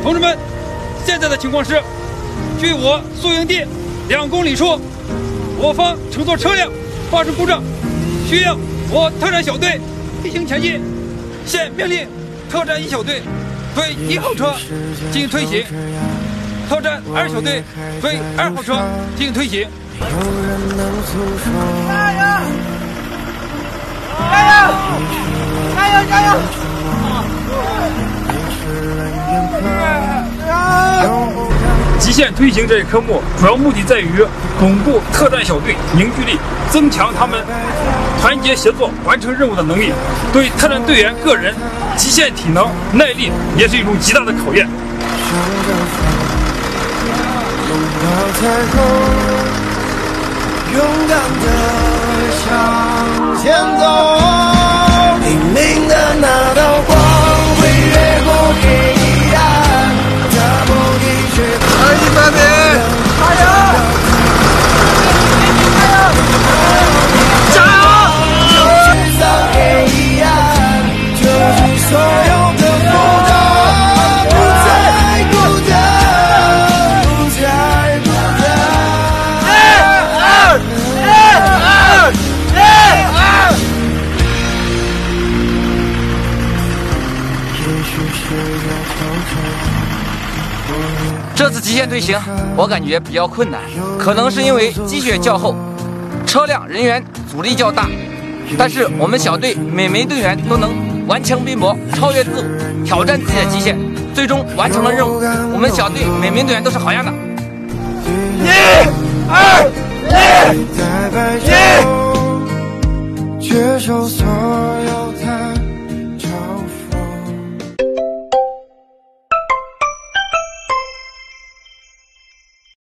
同志们，现在的情况是，距我宿营地2公里处，我方乘坐车辆发生故障，需要我特战小队飞行前进。现命令特战1小队对1号车进行推行，特战2小队对2号车进行推行。 加油！加油！加油！加油！ 极限推行这一科目主要目的在于巩固特战小队凝聚力，增强他们团结协作完成任务的能力，对特战队员个人极限体能耐力也是一种极大的考验。 勇敢地向前走，黎明的那道光会越过黑暗，打破一切。200米，加油！加油！制造黑暗，救出所有的孤单，不再孤单，不再孤这次极限推行，我感觉比较困难，可能是因为积雪较厚，车辆人员阻力较大。但是我们小队每名队员都能顽强拼搏，超越自我，挑战自己的极限，最终完成了任务。我们小队每名队员都是好样的。 接受所有。